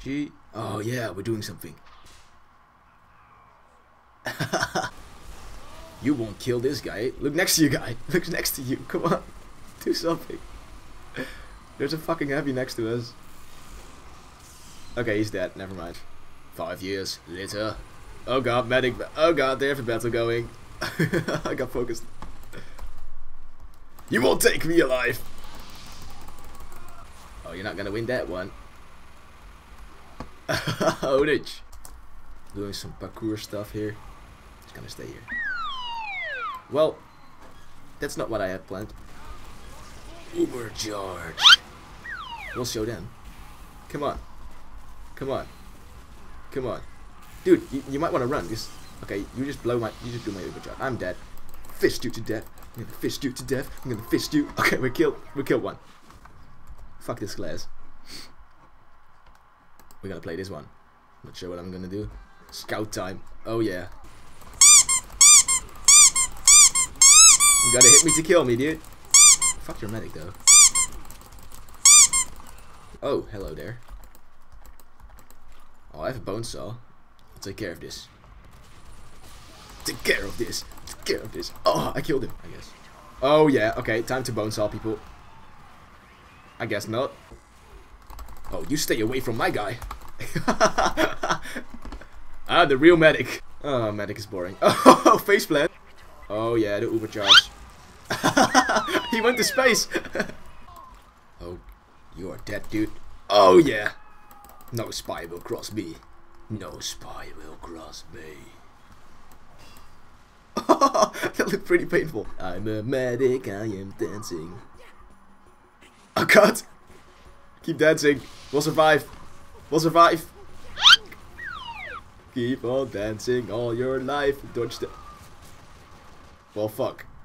G. Oh yeah, we're doing something. You won't kill this guy. Look next to you, guy. Look next to you. Come on. Do something. There's a fucking heavy next to us. Okay, he's dead. Never mind. 5 years later. Oh god, medic. Oh god, they have a battle going. I got focused. You won't take me alive. Oh, you're not gonna win that one. Orange. Doing some parkour stuff here. Just gonna stay here. Well, that's not what I had planned. Uber charge. We'll show them. Come on. Come on. Come on. Dude, you might want to run. Just, okay, you just do my Uber charge. I'm dead. Fist you to death. I'm gonna fist you to death. I'm gonna fist you. Okay, we killed one. Fuck this class. We're gonna play this one. Not sure what I'm gonna do. Scout time. Oh yeah. You gotta hit me to kill me, dude. Fuck your medic though. Oh, hello there. Oh, I have a bone saw. I'll take care of this. Take care of this. Take care of this. Oh, I killed him, I guess. Oh yeah, okay, time to bone saw people. I guess not. Oh, you stay away from my guy. Ah, the real medic. Oh, medic is boring. Oh, faceplant. Oh yeah, the Uber charge. He went to space. Oh, you are dead, dude. Oh yeah. No spy will cross me. No spy will cross me. That looked pretty painful. I'm a medic, I am dancing. Oh god. Keep dancing. We'll survive. We'll survive. Keep on dancing all your life. Dodge the... Well, fuck.